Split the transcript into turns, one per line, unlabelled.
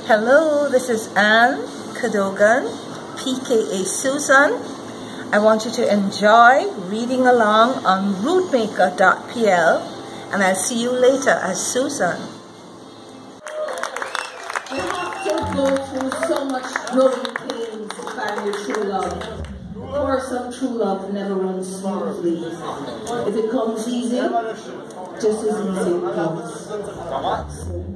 Hello, this is Anne Cadogan, PKA Susan. I want you to enjoy reading along on rootmaker.pl, and I'll see you later as Susan.
You have to go through so much growing pains to find your true love. The course of true love never runs smoothly. If it comes easy, just as easy it comes.